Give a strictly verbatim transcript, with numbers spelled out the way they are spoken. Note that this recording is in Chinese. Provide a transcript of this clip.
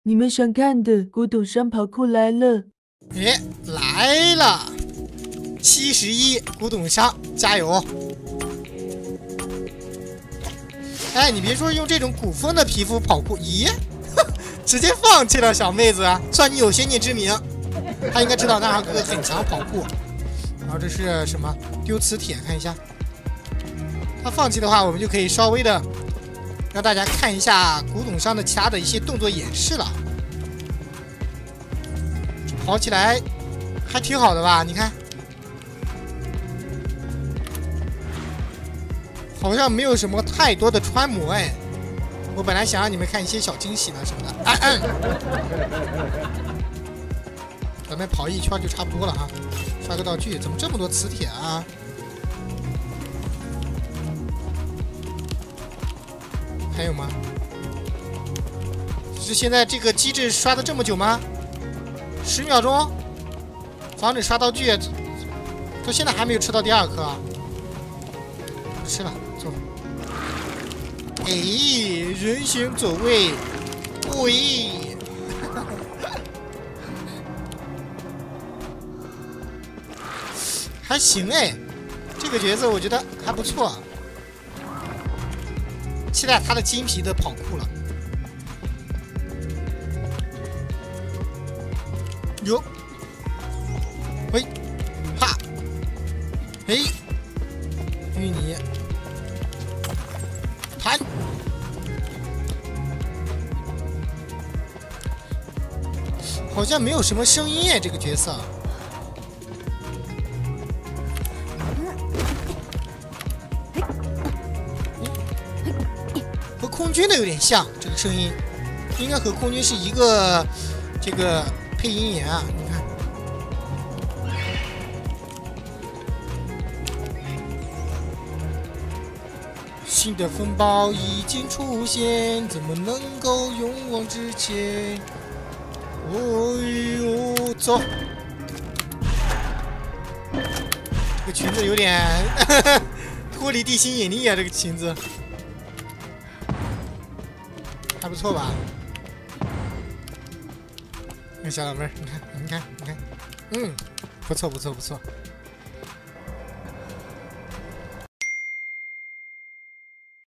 你们想看的古董商跑酷来了！ 哎，来了！七十一古董商，加油！哎，你别说用这种古风的皮肤跑酷，咦，直接放弃了小妹子，算你有先见之明。他应该知道大哥哥很强跑酷。然后这是什么？丢磁铁，看一下。他放弃的话，我们就可以稍微的让大家看一下古董商的其他的一些动作演示了。跑起来还挺好的吧？你看，好像没有什么太多的穿模哎。我本来想让你们看一些小惊喜呢什么的。哎哎，咱们跑一圈就差不多了哈。刷个道具，怎么这么多磁铁啊？还有吗？是现在这个机制刷的这么久吗？十秒钟，防止刷道具，到现在还没有吃到第二颗啊！吃了，走。哎，人形走位，喂，还行哎，这个角色我觉得还不错，期待他的金皮的跑酷了。有，喂，哈，嘿，淤泥，弹，好像没有什么声音哎，这个角色。和空军的有点像，这个声音，应该和空军是一个这个。配音员啊，你看，新的风暴已经出现，怎么能够勇往直前？哦呦，走！这个裙子有点脱离地心引力啊，这个裙子还不错吧？小老妹儿，你看，你看，你看，嗯，不错，不错，不错。